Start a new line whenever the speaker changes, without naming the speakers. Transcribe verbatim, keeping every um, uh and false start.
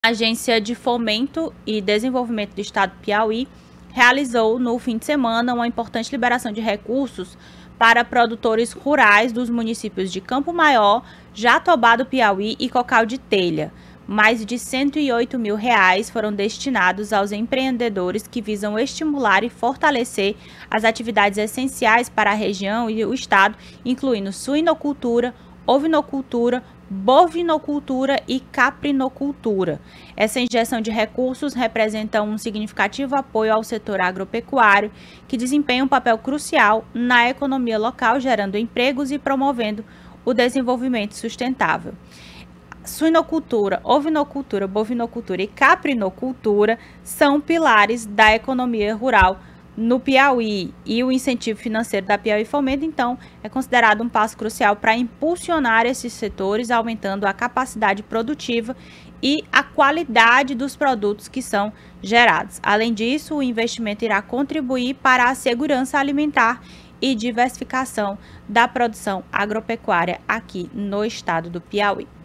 A Agência de Fomento e Desenvolvimento do Estado do Piauí realizou no fim de semana uma importante liberação de recursos para produtores rurais dos municípios de Campo Maior, Jatobá do Piauí e Cocal de Telha. Mais de cento e oito mil reais foram destinados aos empreendedores que visam estimular e fortalecer as atividades essenciais para a região e o estado, incluindo suinocultura, ovinocultura, bovinocultura e caprinocultura. Essa injeção de recursos representa um significativo apoio ao setor agropecuário, que desempenha um papel crucial na economia local, gerando empregos e promovendo o desenvolvimento sustentável. Suinocultura, ovinocultura, bovinocultura e caprinocultura são pilares da economia rural no Piauí, e o incentivo financeiro da Piauí Fomento, então, é considerado um passo crucial para impulsionar esses setores, aumentando a capacidade produtiva e a qualidade dos produtos que são gerados. Além disso, o investimento irá contribuir para a segurança alimentar e diversificação da produção agropecuária aqui no estado do Piauí.